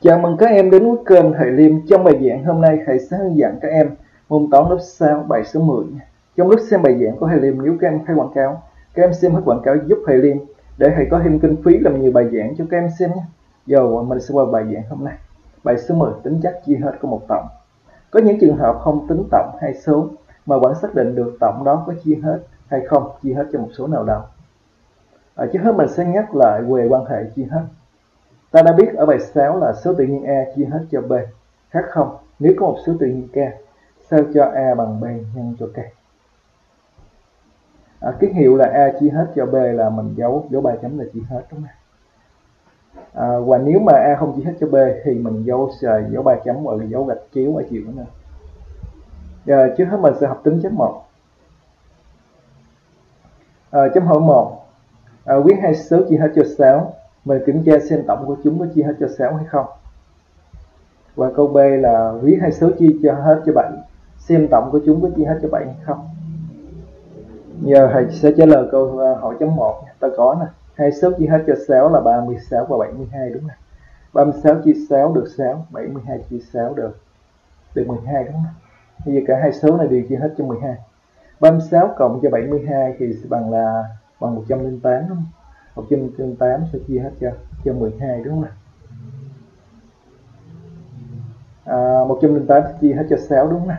Chào mừng các em đến với kênh thầy Liêm. Trong bài giảng hôm nay thầy sẽ hướng dẫn các em môn toán lớp 6 bài số 10. Trong lúc xem bài giảng của thầy Liêm, nếu các em thấy quảng cáo, các em xem hết quảng cáo giúp thầy Liêm để thầy có thêm kinh phí làm nhiều bài giảng cho các em xem nhé. Giờ mình sẽ qua bài giảng hôm nay. Bài số 10, tính chất chia hết của một tổng. Có những trường hợp không tính tổng hay số mà vẫn xác định được tổng đó có chia hết hay không chia hết cho một số nào đó. Trước hết mình sẽ nhắc lại về quan hệ chia hết. Ta đã biết ở bài 6 là số tự nhiên A chia hết cho B, khác không nếu có một số tự nhiên K, sao cho A bằng B nhân cho K. Ký hiệu là A chia hết cho B là mình dấu 3 chấm là chia hết, đúng không? Và nếu mà A không chia hết cho B thì mình dấu 3 chấm và dấu gạch chéo ở chiều nữa. Giờ trước hết mình sẽ học tính chất 1. Chấm hỏi 1. Viết hai số chia hết cho 6. Mình kiểm tra xem tổng của chúng có chia hết cho 6 hay không. Và câu B là viết hai số chia cho hết cho 7. Xem tổng của chúng có chia hết cho 7 hay không. Giờ thầy sẽ trả lời câu hỏi chấm 1. Ta có nè, hai số chia hết cho 6 là 36 và 72, đúng không? 36 chia 6 được 6, 72 chia 6 được 12, đúng không? Bây giờ cả hai số này đều chia hết cho 12. 36 cộng cho 72 thì sẽ bằng 108, đúng không? 108 sẽ chia hết cho 12, đúng không? 108 sẽ chia hết cho 6, đúng không?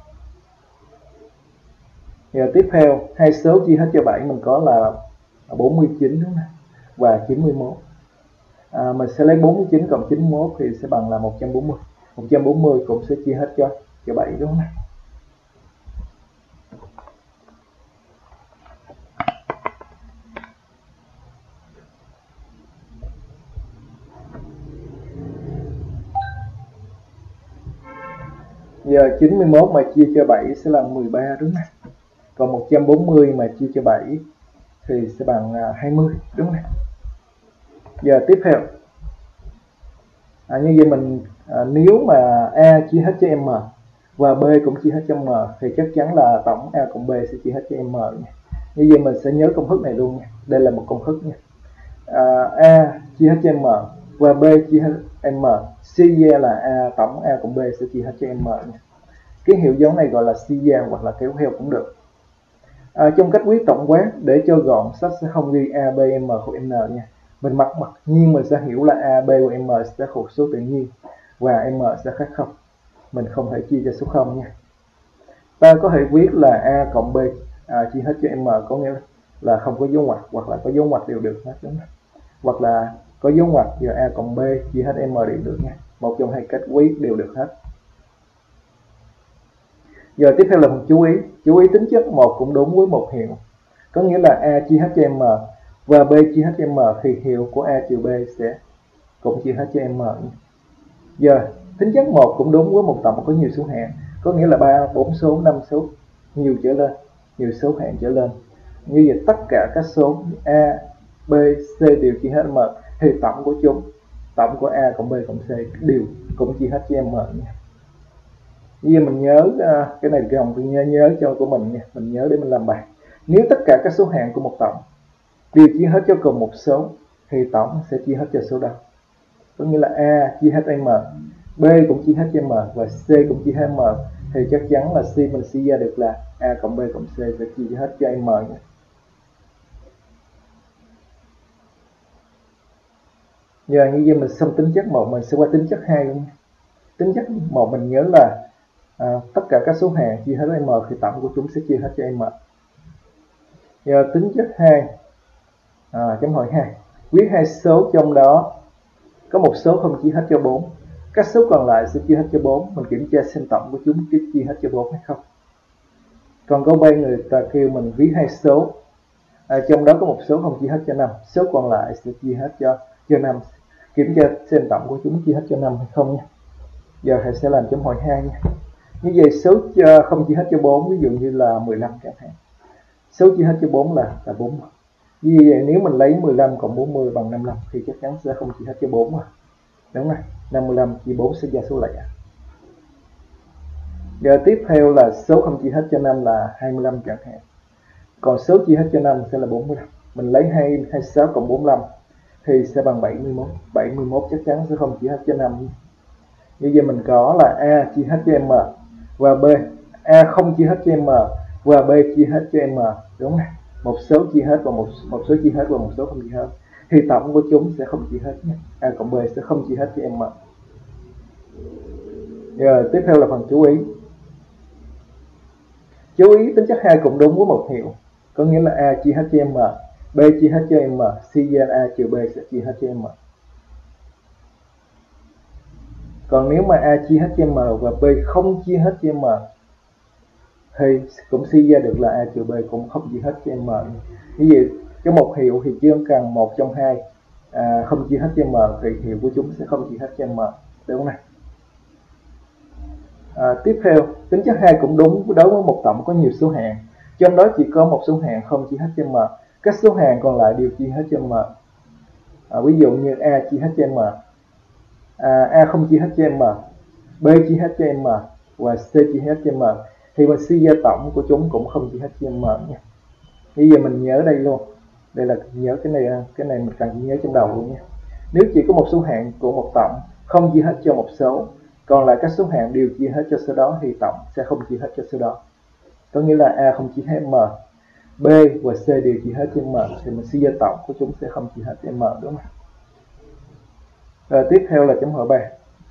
Giờ tiếp theo, hai số chia hết cho 7 mình có là 49, đúng không? Và 91. Mình sẽ lấy 49 cộng 91 thì sẽ bằng là 140. 140 cũng sẽ chia hết cho 7, đúng không? Giờ 91 mà chia cho 7 sẽ là 13, đúng không? Còn 140 mà chia cho 7 thì sẽ bằng 20, đúng không? Giờ tiếp theo, như vậy mình nếu mà A chia hết cho M và B cũng chia hết cho M thì chắc chắn là tổng A cộng B sẽ chia hết cho M nha. Như vậy mình sẽ nhớ công thức này luôn nha. Đây là một công thức nha. A chia hết cho M và B chia hết M, suy ra là tổng A cộng B sẽ chia hết cho M nha. Cái hiệu dấu này gọi là suy ra hoặc là kéo theo cũng được. Trong cách viết tổng quát để cho gọn, sách sẽ không ghi A, B, M của N nha. Mình mặc nhiên mình sẽ hiểu là A, B và M sẽ thuộc số tự nhiên và M sẽ khác 0. Mình không thể chia cho số 0 nha. Ta có thể viết là A cộng B chia hết cho M, có nghĩa là không có dấu ngoặc hoặc là có dấu ngoặc đều được hết, đúng không? Hoặc là có dấu ngoặc giờ A cộng B chia hết M đều được nha. Một trong hai cách viết đều được hết. Giờ tiếp theo là một chú ý tính chất một cũng đúng với một hiệu. Có nghĩa là A chia hết cho M và B chia hết cho M thì hiệu của A trừ B sẽ cũng chia hết cho M. Giờ tính chất một cũng đúng với một tổng có nhiều số hạng. Có nghĩa là 3, 4 số, 5 số, nhiều trở lên, nhiều số hạng trở lên. Như vậy tất cả các số A, B, C đều chia hết M thì tổng của chúng, tổng của A cộng B cộng C đều cũng chia hết cho M nha. Như mình nhớ cái này gồng tôi nhớ cho của mình nha, mình nhớ để mình làm bài. Nếu tất cả các số hạng của một tổng đều chia hết cho cùng một số thì tổng sẽ chia hết cho số đó. Có nghĩa là A chia hết cho M, B cũng chia hết cho M và C cũng chia hết M thì chắc chắn là C mình suy ra được là A cộng B cộng C sẽ chia hết cho M nha. Giờ như vậy mình xong tính chất 1, mình sẽ qua tính chất 2 luôn. Tính chất 1 mình nhớ là tất cả các số hạng chia hết cho M thì tổng của chúng sẽ chia hết cho M. Giờ tính chất 2, chấm hỏi 2. Viết hai số trong đó có một số không chia hết cho 4. Các số còn lại sẽ chia hết cho 4. Mình kiểm tra xem tổng của chúng chia hết cho 4 hay không. Còn câu B người ta kêu mình viết hai số trong đó có một số không chia hết cho 5. Số còn lại sẽ chia hết cho 5. Kiểm tra xem tổng của chúng chia hết cho 5 hay không nha. Giờ thầy sẽ làm chấm hỏi 2 nha. Như vậy số không chia hết cho 4, ví dụ như là 15 chẳng hạn. Số chia hết cho 4 là 40. Như vậy nếu mình lấy 15 cộng 40 bằng 55 thì chắc chắn sẽ không chia hết cho 4 rồi. Đúng rồi, 55 chia 4 sẽ ra số lẻ. Giờ tiếp theo là số không chia hết cho 5 là 25 chẳng hạn. Còn số chia hết cho 5 sẽ là 45. Mình lấy 26 cộng 45 thì sẽ bằng 71. 71 chắc chắn sẽ không chia hết cho 5. Như vậy mình có là A chia hết cho M và B, A không chia hết cho M và B chia hết cho M, đúng không? Một số chia hết và một số chia hết và một số không chia hết, thì tổng của chúng sẽ không chia hết nhé. A cộng B sẽ không chia hết cho M. Giờ tiếp theo là phần chú ý. Chú ý tính chất 2 cũng đúng với một hiệu, có nghĩa là A chia hết cho M, B chia hết cho M, suy ra A trừ B sẽ chia hết cho M. Còn nếu mà A chia hết cho M và B không chia hết cho M thì cũng suy ra được là A trừ B cũng không chia hết cho M. Như vậy cái một hiệu thì chỉ cần một trong hai không chia hết cho M thì hiệu của chúng sẽ không chia hết cho M, đúng không này? Tiếp theo, tính chất 2 cũng đúng đối với một tổng có nhiều số hạng, trong đó chỉ có một số hạng không chia hết cho M, các số hạng còn lại đều chia hết cho M. Ví dụ như A chia hết cho M, A không chia hết cho M, B chia hết cho M và C chia hết cho M, thì mình suy ra tổng của chúng cũng không chia hết cho M nha. Bây giờ mình nhớ đây luôn, đây là nhớ cái này mình cần nhớ trong đầu luôn nha. Nếu chỉ có một số hạng của một tổng không chia hết cho một số, còn lại các số hạng đều chia hết cho số đó, thì tổng sẽ không chia hết cho số đó. Có nghĩa là A không chia hết M, B và C đều chia hết cho M, thì mình suy ra tổng của chúng sẽ không chia hết cho M, đúng không? Rồi tiếp theo là chấm hỏi 3.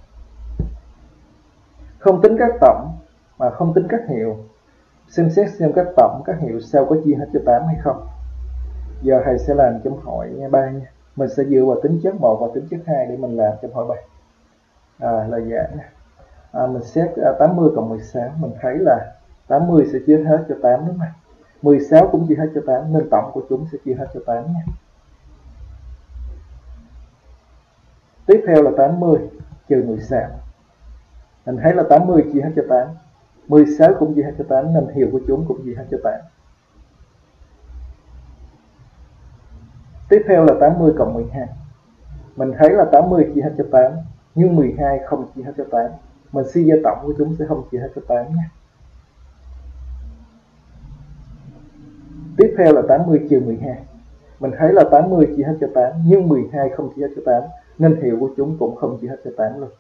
Không tính các tổng mà không tính các hiệu, xem xét xem các tổng các hiệu sau có chia hết cho 8 hay không. Giờ thầy sẽ làm chấm hỏi 3 nha. Mình sẽ dựa vào tính chất 1 và tính chất 2 để mình làm chấm hỏi 3. Lời giải mình xét 80 cộng 16, mình thấy là 80 sẽ chia hết cho 8, đúng không? 16 cũng chia hết cho 8, nên tổng của chúng sẽ chia hết cho 8 nha. Tiếp theo là 80 trừ 16. Mình thấy là 80 chia hết cho 8, 16 cũng chia hết cho 8, nên hiệu của chúng cũng chia hết cho 8. Tiếp theo là 80 cộng 12. Mình thấy là 80 chia hết cho 8, nhưng 12 không chia hết cho 8. Mình suy ra tổng của chúng sẽ không chia hết cho 8 nhé. Tiếp theo là 80 trừ 12. Mình thấy là 80 chia hết cho 8, nhưng 12 không chia hết cho 8, nên hiệu của chúng cũng không chia hết cho 8 luôn.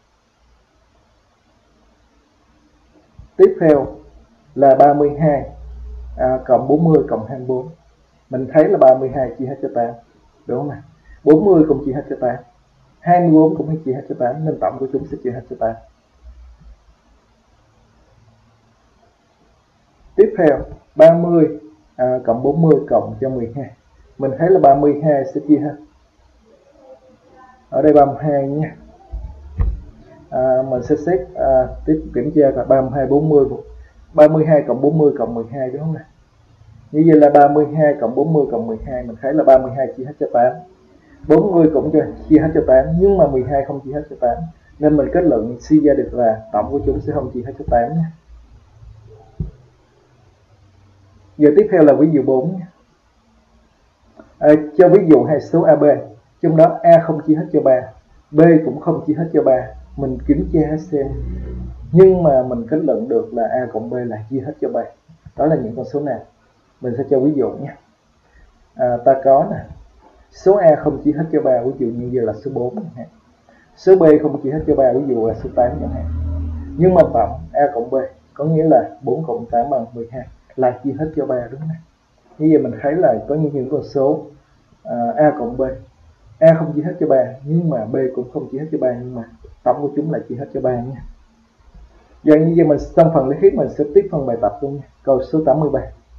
Tiếp theo là 32 cộng 40 cộng 24. Mình thấy là 32 chia hết cho 8, đúng không nào? 40 cũng chia hết cho 8, 24 cũng chia hết cho 8, nên tổng của chúng sẽ chia hết cho 8. Tiếp theo 30 cộng 40 cộng cho 12. Mình thấy là 32 sẽ chia hết. Ở đây 32 nha. Mình sẽ xét tiếp kiểm tra là 32 40, 32 cộng 40 cộng 12, đúng không nào? Như vậy là 32 cộng 40 cộng 12, mình thấy là 32 chia hết cho 8, 40 cũng chia hết cho 8, nhưng mà 12 không chia hết cho 8, nên mình kết luận suy ra được là tổng của chúng sẽ không chia hết cho 8 nhé. Giờ tiếp theo là ví dụ 4 nhé. Cho ví dụ hai số AB, trong đó A không chia hết cho 3, B cũng không chia hết cho 3. Mình kiểm tra xem, nhưng mà mình kết luận được là A cộng B là chia hết cho 3. Đó là những con số nào? Mình sẽ cho ví dụ nhé. Ta có nè, số A không chia hết cho 3, ví dụ như giờ là số 4 chẳng hạn. Số B không chia hết cho 3, ví dụ là số 8 chẳng hạn. Nhưng mà tổng A cộng B, có nghĩa là 4 cộng 8 bằng 12, là chia hết cho 3, đúng không? Như vậy mình thấy là có những con số A cộng B, A không chia hết cho 3, nhưng mà B cũng không chia hết cho 3, nhưng mà tổng của chúng lại chia hết cho 3 nha. Giờ như vậy mình trong phần lý thuyết mình sẽ tiếp phần bài tập luôn nha. Câu số 83.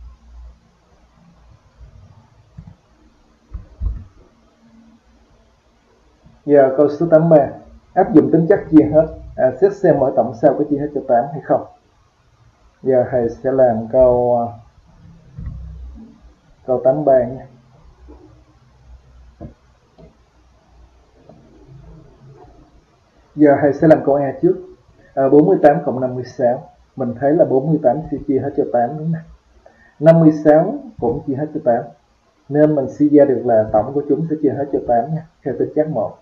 Giờ câu số 83, áp dụng tính chất chia hết, xét xem mỗi tổng sau có chia hết cho 8 hay không. Giờ thầy sẽ làm câu 83 nha. Giờ thầy sẽ làm câu A trước. 48 cộng 56, mình thấy là 48 sẽ chia hết cho 8, đúng không? 56 cũng chia hết cho 8, nên mình suy ra được là tổng của chúng sẽ chia hết cho 8 nha, theo tính chất 1.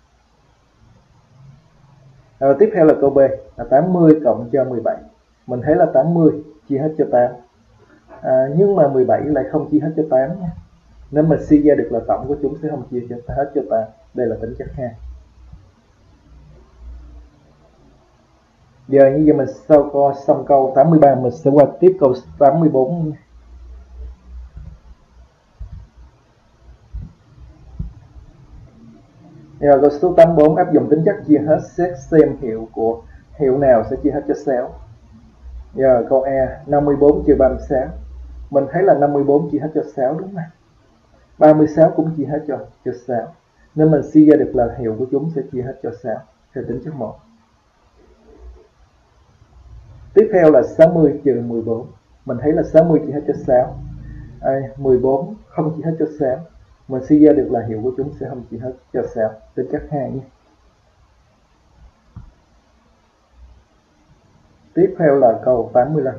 Tiếp theo là câu B, là 80 cộng cho 17. Mình thấy là 80 chia hết cho 8, nhưng mà 17 lại không chia hết cho 8 nha, nên mình suy ra được là tổng của chúng sẽ không chia hết cho 8. Đây là tính chất 2. Giờ như vậy mình sau coi xong câu 83, mình sẽ qua tiếp câu 84. Giờ câu số 84 áp dụng tính chất chia hết, xét xem hiệu nào sẽ chia hết cho 6. Giờ câu A 54 trừ 36. Mình thấy là 54 chia hết cho 6 đúng không? 36 cũng chia hết cho 6. Nên mình suy ra được là hiệu của chúng sẽ chia hết cho 6 theo tính chất 1. Tiếp theo là 60 trừ 14. Mình thấy là 60 chia hết cho 6. 14 không chia hết cho 6. Mình suy ra được là hiệu của chúng sẽ không chia hết cho 6, tính chất 2 nhé. Tiếp theo là câu 85.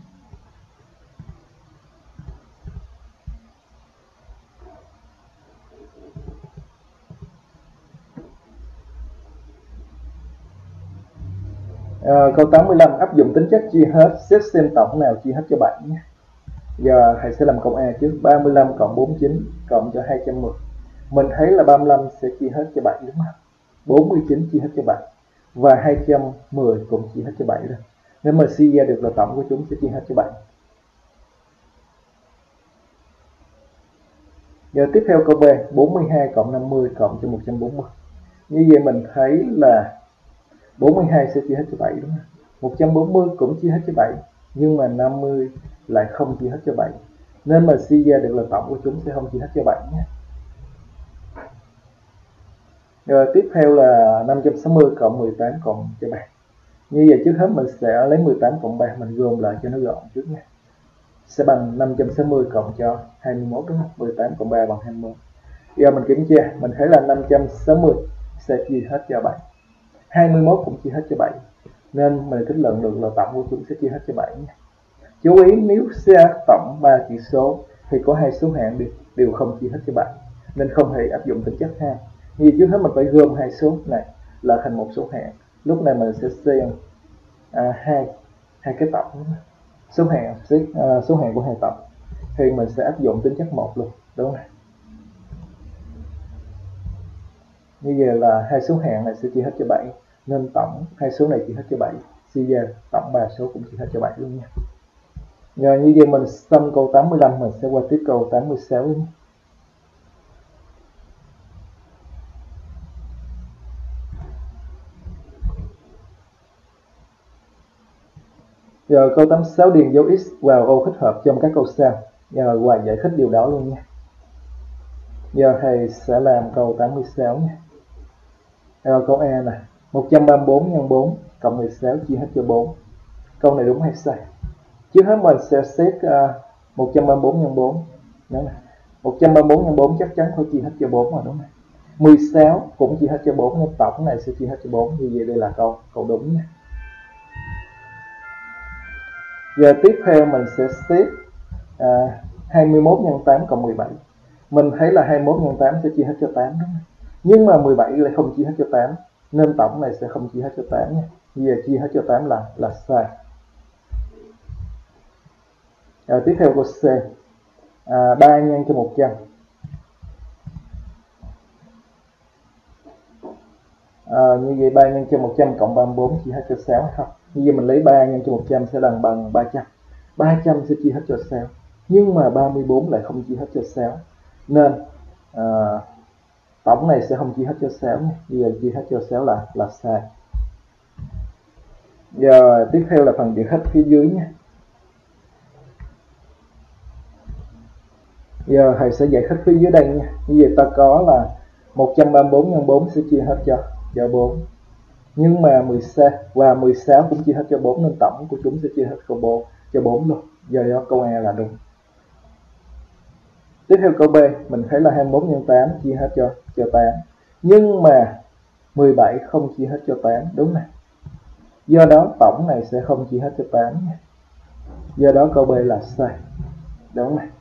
Câu 85 áp dụng tính chất chia hết, xét xem tổng nào chia hết cho 7 nhé. Giờ thầy sẽ làm câu A trước. 35 cộng 49 cộng cho 210. Mình thấy là 35 sẽ chia hết cho 7 đúng không? 49 chia hết cho 7 và 210 cũng chia hết cho 7 rồi. Nên mình suy ra được là tổng của chúng sẽ chia hết cho 7. Giờ tiếp theo câu B 42 cộng 50 cộng cho 140. Như vậy mình thấy là 42 sẽ chia hết cho 7 đúng không? 140 cũng chia hết cho 7, nhưng mà 50 lại không chia hết cho 7. Nên mình suy ra được là tổng của chúng sẽ không chia hết cho 7 nhé. Rồi tiếp theo là 560 cộng 18 cộng cho 3. Như vậy trước hết mình sẽ lấy 18 cộng 3, mình gom lại cho nó gọn trước nha. Sẽ bằng 560 cộng cho 21 đúng không? 18 cộng 3 bằng 21. Giờ mình kiểm tra, mình thấy là 560 sẽ chia hết cho 7. 21 cũng chia hết cho 7. Nên mình kết luận được là tổng của chúng sẽ chia hết cho 7 nha. Chú ý nếu xét tổng 3 chỉ số thì có hai số hạng đều không chia hết cho 7, nên không thể áp dụng tính chất 2. Như trước hết mình phải gom hai số này là thành một số hạng. Lúc này mình sẽ xem hai cái tổng số hạng của hai tổng thì mình sẽ áp dụng tính chất 1 luôn, đúng không? Như vậy là hai số hạng này sẽ chia hết cho 7, nên tổng hai số này chia hết cho 7. Suy ra tổng 3 số cũng chia hết cho 7 luôn nha. Rồi như vậy mình xong câu 85, mình sẽ qua tiếp câu 86 nhé. Giờ câu 86 điền dấu X vào ô thích hợp trong các câu sau. Giờ Hoài giải thích điều đó luôn nha. Giờ thầy sẽ làm câu 86 nha. Rồi câu A nè, 134 nhân 4 cộng 16 chia hết cho 4. Câu này đúng hay sai? Trước hết mình sẽ xét 134 nhân 4. Đó này. 134 nhân 4 chắc chắn phải chia hết cho 4 rồi đúng không? 16 cũng chia hết cho 4 nên tổng này sẽ chia hết cho 4. Như vậy đây là câu đúng nha. Giờ tiếp theo mình sẽ xét 21 nhân 8 cộng 17. Mình thấy là 21 nhân 8 sẽ chia hết cho 8 đúng không? Nhưng mà 17 lại không chia hết cho 8, nên tổng này sẽ không chia hết cho 8 nha. Giờ chia hết cho 8 là sai. Tiếp theo câu C, 3 nhân cho 100. Như vậy 3 nhân cho 100 cộng 34 chia hết cho 6 hay không? Như vậy mình lấy 3 nhân cho 100 sẽ bằng 300. 300 sẽ chia hết cho 6, nhưng mà 34 lại không chia hết cho 6, nên tổng này sẽ không chia hết cho 6 nhé. Bây giờ chia hết cho 6 là sai. Giờ tiếp theo là phần giải thích phía dưới nhé. Giờ thầy sẽ giải thích phía dưới đây nha. Như vậy ta có là 134 nhân 4 sẽ chia hết cho 4. Nhưng mà 16 cũng chia hết cho 4, nên tổng của chúng sẽ chia hết cho 4 luôn. Giờ đó câu A là đúng. Tiếp theo câu B, mình thấy là 21 nhân 8 chia hết cho 8. Nhưng mà 17 không chia hết cho 8, đúng này. Do đó tổng này sẽ không chia hết cho 8 nha. Do đó câu B là sai. Đúng này.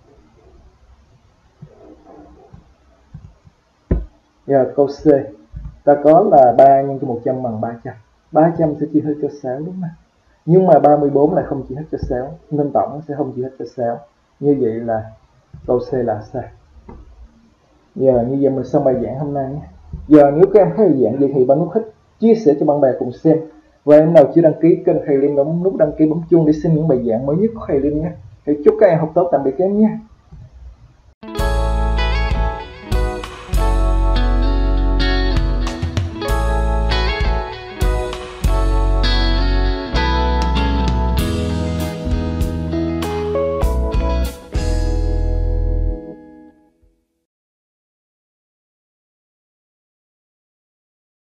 Giờ câu C, ta có là 3 nhân cho 100 bằng 300. 300 sẽ chia hết cho 6 đúng không? Nhưng mà 34 lại không chia hết cho 6, nên tổng sẽ không chia hết cho 6. Như vậy là câu C là sai. Giờ như vậy mình xong bài giảng hôm nay nhé. Giờ nếu các em thấy bài giảng vậy thì bấm nút thích, chia sẻ cho bạn bè cùng xem. Và em nào chưa đăng ký kênh Thầy Liêm, bấm nút đăng ký, bấm chuông để xin những bài giảng mới nhất của Thầy Liêm nhé. Thì chúc các em học tốt, tạm biệt các em nhé.